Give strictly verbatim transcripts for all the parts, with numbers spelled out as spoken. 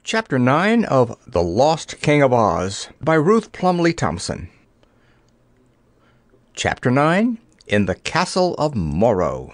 Chapter nine of The Lost King of Oz by Ruth Plumly Thompson. Chapter nine, In the Castle of Morro.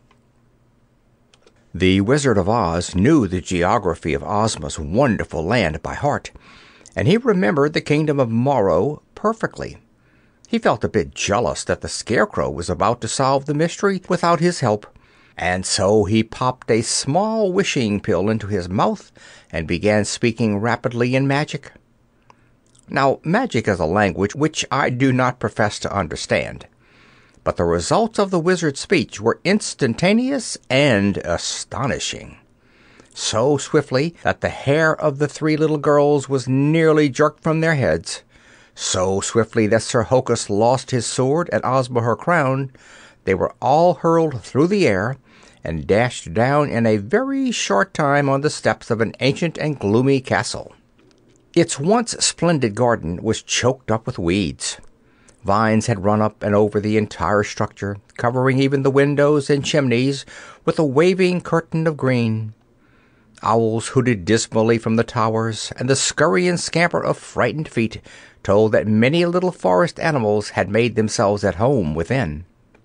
The Wizard of Oz knew the geography of Ozma's wonderful land by heart, and he remembered the kingdom of Morro perfectly. He felt a bit jealous that the Scarecrow was about to solve the mystery without his help, and so he popped a small wishing pill into his mouth and began speaking rapidly in magic. Now, magic is a language which I do not profess to understand, but the results of the wizard's speech were instantaneous and astonishing. So swiftly that the hair of the three little girls was nearly jerked from their heads, so swiftly that Sir Hokus lost his sword and Ozma her crown, they were all hurled through the air and dashed down in a very short time on the steps of an ancient and gloomy castle. Its once splendid garden was choked up with weeds. Vines had run up and over the entire structure, covering even the windows and chimneys with a waving curtain of green. Owls hooted dismally from the towers, and the scurry and scamper of frightened feet told that many little forest animals had made themselves at home within.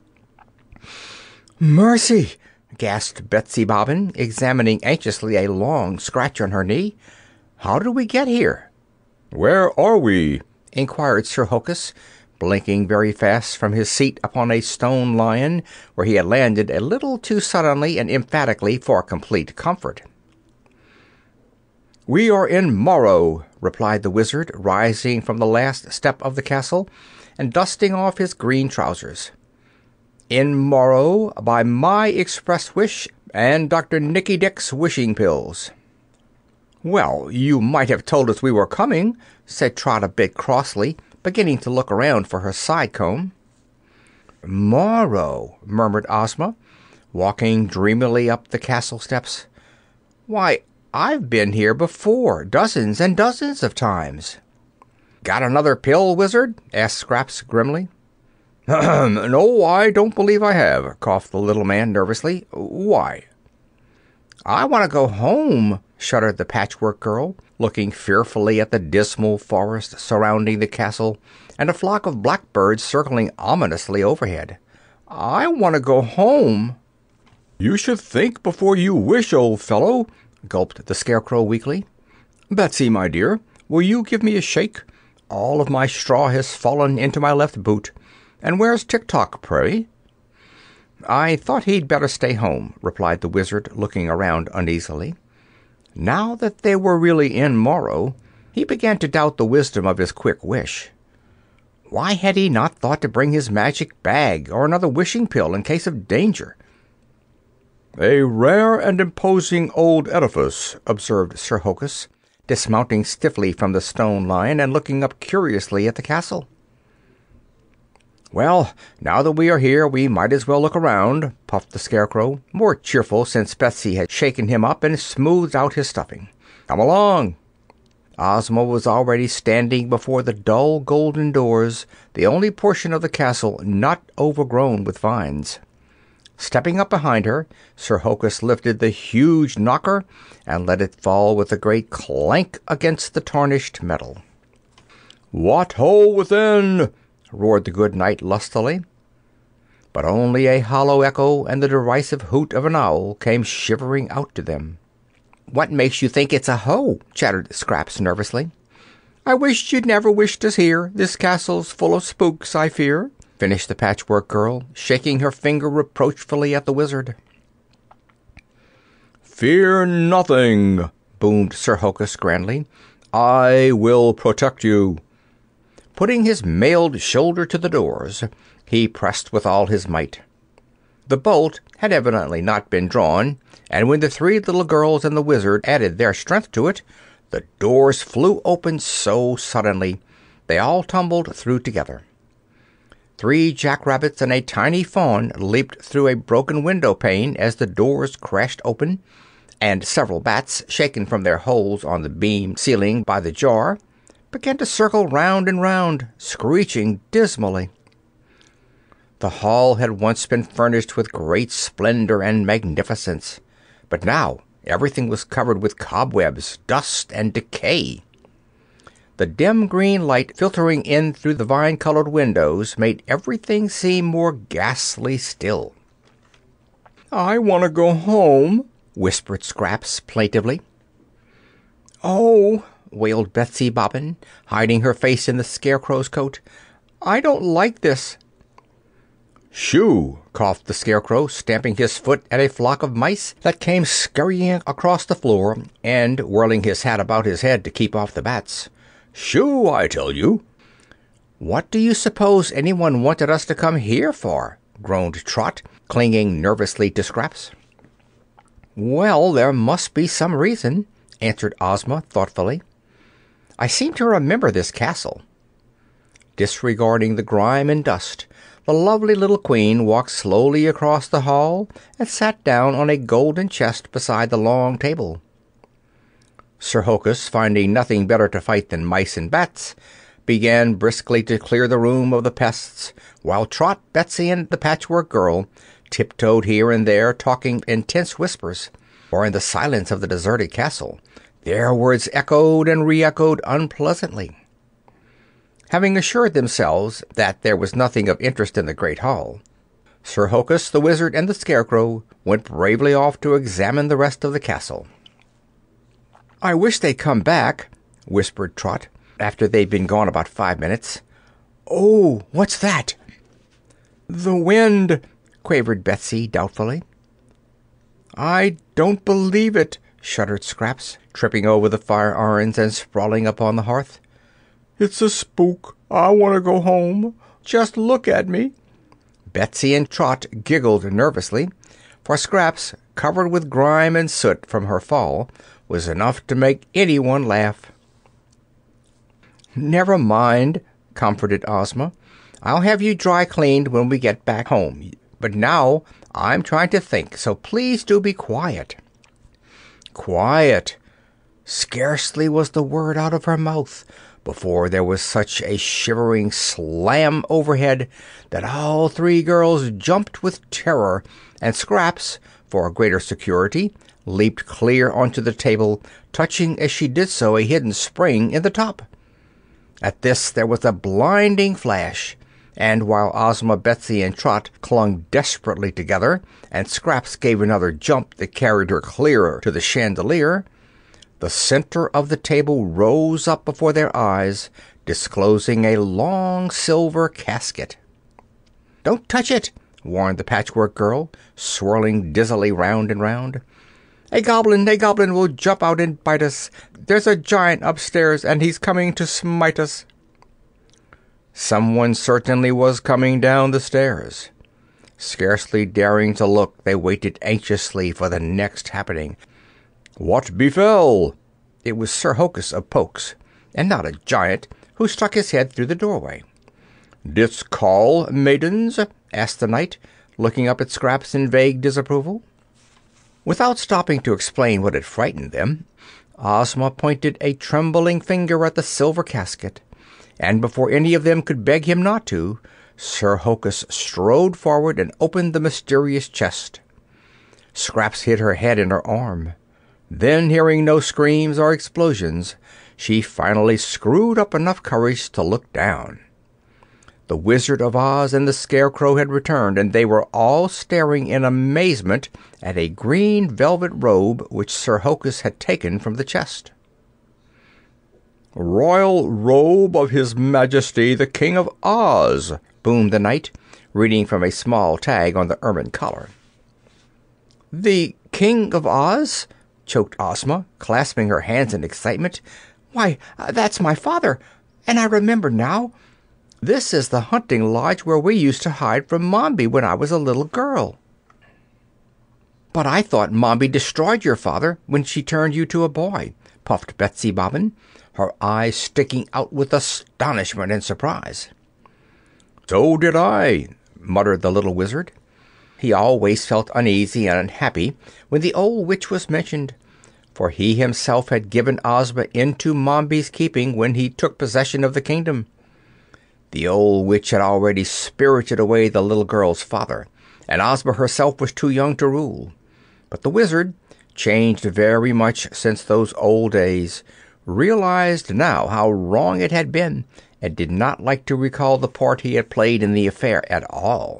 "Mercy!" gasped Betsy Bobbin, examining anxiously a long scratch on her knee. "How did we get here?" "Where are we?" inquired Sir Hokus, blinking very fast from his seat upon a stone lion, where he had landed a little too suddenly and emphatically for complete comfort. "We are in Morro," replied the wizard, rising from the last step of the castle and dusting off his green trousers. "In Morro, by my express wish and Doctor Nicky Dick's wishing pills." "Well, you might have told us we were coming," said Trot a bit crossly, beginning to look around for her side comb. "Morro," murmured Ozma, walking dreamily up the castle steps. "Why, I've been here before, dozens and dozens of times." "Got another pill, Wizard?" asked Scraps grimly. "No, I don't believe I have," coughed the little man nervously. "Why?" "I want to go home," shuddered the Patchwork Girl, looking fearfully at the dismal forest surrounding the castle and a flock of blackbirds circling ominously overhead. "I want to go home." "You should think before you wish, old fellow," gulped the Scarecrow weakly. "Betsy, my dear, will you give me a shake? All of my straw has fallen into my left boot. And where's Tik-Tok, pray?" "I thought he'd better stay home," replied the wizard, looking around uneasily. Now that they were really in Morro, he began to doubt the wisdom of his quick wish. Why had he not thought to bring his magic bag or another wishing pill in case of danger? "A rare and imposing old edifice," observed Sir Hokus, dismounting stiffly from the stone lion and looking up curiously at the castle. "Well, now that we are here, we might as well look around," puffed the Scarecrow, more cheerful since Betsy had shaken him up and smoothed out his stuffing. "Come along." Ozma was already standing before the dull golden doors, the only portion of the castle not overgrown with vines. Stepping up behind her, Sir Hokus lifted the huge knocker and let it fall with a great clank against the tarnished metal. "What ho within!" roared the good knight lustily. But only a hollow echo and the derisive hoot of an owl came shivering out to them. "What makes you think it's a hoe?" chattered Scraps nervously. "I wish you'd never wished us here. This castle's full of spooks, I fear," finished the Patchwork Girl, shaking her finger reproachfully at the wizard. "Fear nothing," boomed Sir Hokus grandly. "I will protect you." Putting his mailed shoulder to the doors, he pressed with all his might. The bolt had evidently not been drawn, and when the three little girls and the wizard added their strength to it, the doors flew open so suddenly they all tumbled through together. Three jackrabbits and a tiny fawn leaped through a broken window pane as the doors crashed open, and several bats, shaken from their holes on the beam ceiling by the jar, began to circle round and round, screeching dismally. The hall had once been furnished with great splendor and magnificence, but now Everything was covered with cobwebs, dust, and decay. The dim green light filtering in through the vine-colored windows made everything seem more ghastly still. "I want to go home," whispered Scraps plaintively. "Oh," wailed Betsy Bobbin, hiding her face in the Scarecrow's coat, "I don't like this." "Shoo!" coughed the Scarecrow, stamping his foot at a flock of mice that came scurrying across the floor and whirling his hat about his head to keep off the bats. "Shoo, I tell you!" "What do you suppose anyone wanted us to come here for?" groaned Trot, clinging nervously to Scraps. "Well, there must be some reason," answered Ozma thoughtfully. "I seem to remember this castle." Disregarding the grime and dust, the lovely little Queen walked slowly across the hall and sat down on a golden chest beside the long table. Sir Hokus, finding nothing better to fight than mice and bats, began briskly to clear the room of the pests, while Trot, Betsy, and the Patchwork Girl tiptoed here and there, talking in tense whispers, for in the silence of the deserted castle their words echoed and re-echoed unpleasantly. Having assured themselves that there was nothing of interest in the great hall, Sir Hokus, the Wizard, and the Scarecrow went bravely off to examine the rest of the castle. "I wish they'd come back," whispered Trot, after they'd been gone about five minutes. "Oh, what's that?" "The wind," quavered Betsy doubtfully. "I don't believe it," shuddered Scraps, tripping over the fire irons and sprawling upon the hearth. "It's a spook. I want to go home. Just look at me." Betsy and Trot giggled nervously, for Scraps, covered with grime and soot from her fall, was enough to make anyone laugh. "Never mind," comforted Ozma. "I'll have you dry cleaned when we get back home. But now I'm trying to think, so please do be quiet." Quiet! Scarcely was the word out of her mouth before there was such a shivering slam overhead that all three girls jumped with terror, and Scraps, for greater security, leaped clear onto the table, touching as she did so a hidden spring in the top. At this there was a blinding flash, and while Ozma, Betsy, and Trot clung desperately together, and Scraps gave another jump that carried her clear to the chandelier, the center of the table rose up before their eyes, disclosing a long silver casket. "Don't touch it!" warned the Patchwork Girl, swirling dizzily round and round. "A goblin, a goblin will jump out and bite us. There's a giant upstairs, and he's coming to smite us." Someone certainly was coming down the stairs. Scarcely daring to look, they waited anxiously for the next happening. "What befell?" It was Sir Hokus of Pokes, and not a giant, who stuck his head through the doorway. "Didst call, maidens?" asked the knight, looking up at Scraps in vague disapproval. Without stopping to explain what had frightened them, Ozma pointed a trembling finger at the silver casket, and before any of them could beg him not to, Sir Hokus strode forward and opened the mysterious chest. Scraps hid her head in her arm. Then, hearing no screams or explosions, she finally screwed up enough courage to look down. The Wizard of Oz and the Scarecrow had returned, and they were all staring in amazement at a green velvet robe which Sir Hokus had taken from the chest. "Royal robe of His Majesty the King of Oz," boomed the knight, reading from a small tag on the ermine collar. "The King of Oz?" choked Ozma, clasping her hands in excitement. "Why, that's my father, and I remember now. This is the hunting lodge where we used to hide from Mombi when I was a little girl." "But I thought Mombi destroyed your father when she turned you to a boy," puffed Betsy Bobbin, her eyes sticking out with astonishment and surprise. "So did I," muttered the little Wizard. He always felt uneasy and unhappy when the old witch was mentioned, for he himself had given Ozma into Mombi's keeping when he took possession of the kingdom. The old witch had already spirited away the little girl's father, and Ozma herself was too young to rule. But the Wizard, changed very much since those old days, realized now how wrong it had been, and did not like to recall the part he had played in the affair at all.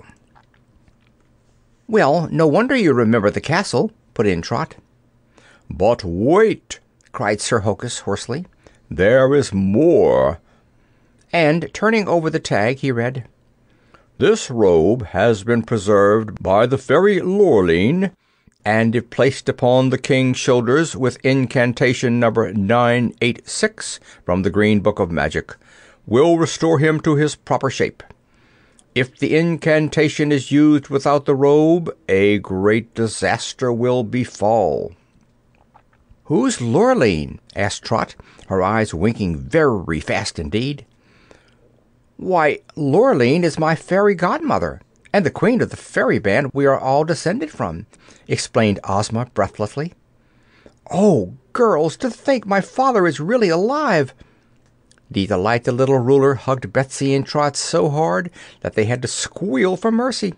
"Well, no wonder you remember the castle," put in Trot. "But wait!" cried Sir Hokus hoarsely. "There is more." And, turning over the tag, he read, "This robe has been preserved by the fairy Lurline, and if placed upon the king's shoulders with incantation number nine eight six from the Green Book of Magic, will restore him to his proper shape. If the incantation is used without the robe, a great disaster will befall." "Who's Lurline?" asked Trot, her eyes winking very fast indeed. "Why, Lurline is my fairy godmother, and the queen of the fairy band we are all descended from," explained Ozma breathlessly. "Oh, girls, to think my father is really alive!" The delighted little ruler hugged Betsy and Trot so hard that they had to squeal for mercy.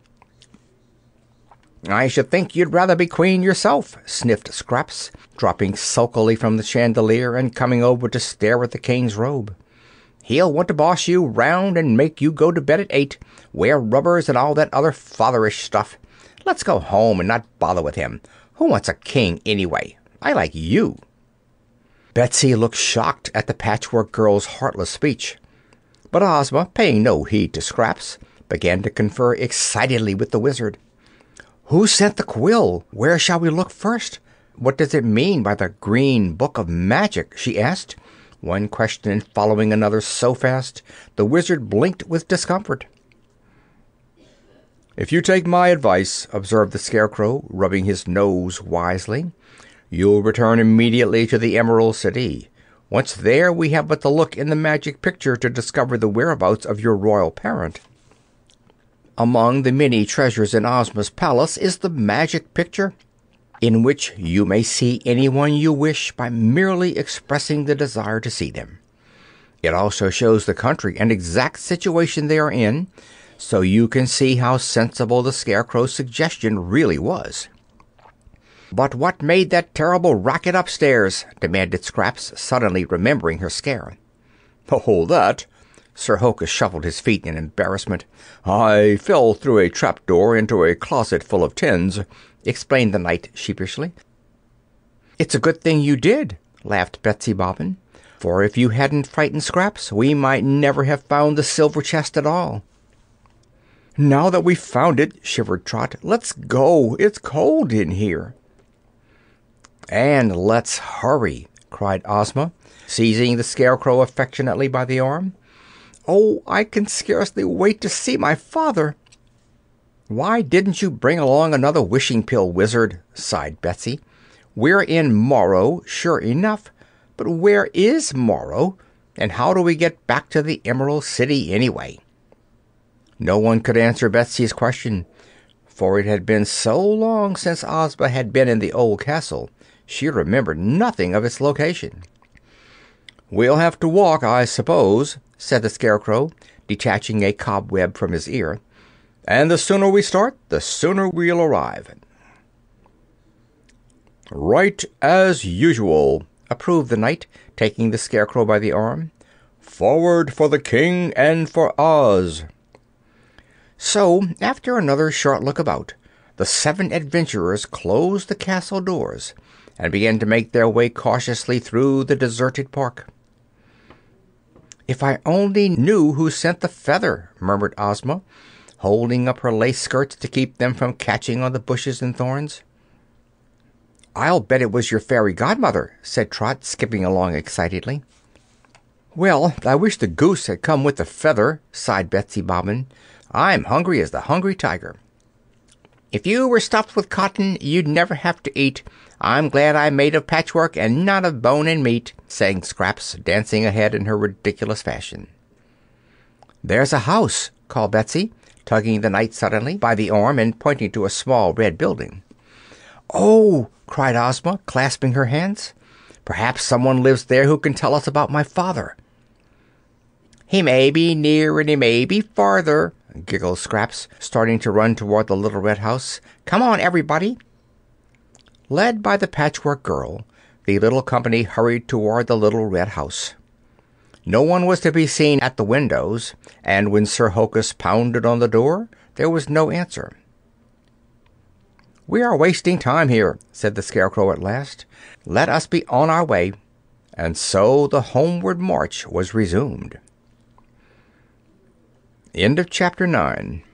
"I should think you'd rather be queen yourself," sniffed Scraps, dropping sulkily from the chandelier and coming over to stare at the king's robe. "He'll want to boss you round and make you go to bed at eight, wear rubbers and all that other fatherish stuff. Let's go home and not bother with him. Who wants a king anyway? I like you." Betsy looked shocked at the Patchwork Girl's heartless speech, but Ozma, paying no heed to Scraps, began to confer excitedly with the Wizard. "Who sent the quill? Where shall we look first? What does it mean by the Green Book of Magic?" she asked, one question following another so fast the Wizard blinked with discomfort. "If you take my advice," observed the Scarecrow, rubbing his nose wisely, "you'll return immediately to the Emerald City. Once there, we have but to look in the magic picture to discover the whereabouts of your royal parent." Among the many treasures in Ozma's palace is the magic picture, in which you may see anyone you wish by merely expressing the desire to see them. It also shows the country and exact situation they are in, so you can see how sensible the Scarecrow's suggestion really was. "But what made that terrible racket upstairs?" demanded Scraps, suddenly remembering her scare. "Oh, that!" Sir Hokus shuffled his feet in embarrassment. "I fell through a trapdoor into a closet full of tins," explained the knight sheepishly. "It's a good thing you did," laughed Betsy Bobbin, "for if you hadn't frightened Scraps, we might never have found the silver chest at all." "Now that we've found it," shivered Trot, "let's go. It's cold in here." "And let's hurry," cried Ozma, seizing the Scarecrow affectionately by the arm. "Oh, I can scarcely wait to see my father." "Why didn't you bring along another wishing pill, Wizard?" sighed Betsy. "We're in Morro, sure enough, but where is Morro, and how do we get back to the Emerald City anyway?" No one could answer Betsy's question, for it had been so long since Ozma had been in the old castle she remembered nothing of its location. "We'll have to walk, I suppose," said the Scarecrow, detaching a cobweb from his ear. "And the sooner we start, the sooner we'll arrive." "Right as usual," approved the knight, taking the Scarecrow by the arm. "Forward for the King and for Oz." So, after another short look about, the seven adventurers closed the castle doors and began to make their way cautiously through the deserted park. "If I only knew who sent the feather," murmured Ozma, holding up her lace skirts to keep them from catching on the bushes and thorns. "I'll bet it was your fairy godmother," said Trot, skipping along excitedly. "Well, I wish the goose had come with the feather," sighed Betsy Bobbin. "I'm hungry as the Hungry Tiger." "If you were stuffed with cotton, you'd never have to eat. I'm glad I'm made of patchwork and not of bone and meat," sang Scraps, dancing ahead in her ridiculous fashion. "There's a house," called Betsy, tugging the knight suddenly by the arm and pointing to a small red building. "Oh!" cried Ozma, clasping her hands. "Perhaps someone lives there who can tell us about my father." "He may be near and he may be farther," giggled Scraps, starting to run toward the little red house. "Come on, everybody." Led by the Patchwork Girl, the little company hurried toward the little red house. No one was to be seen at the windows, and when Sir Hokus pounded on the door, there was no answer. "We are wasting time here," said the Scarecrow at last. "Let us be on our way." And so the homeward march was resumed. End of chapter nine.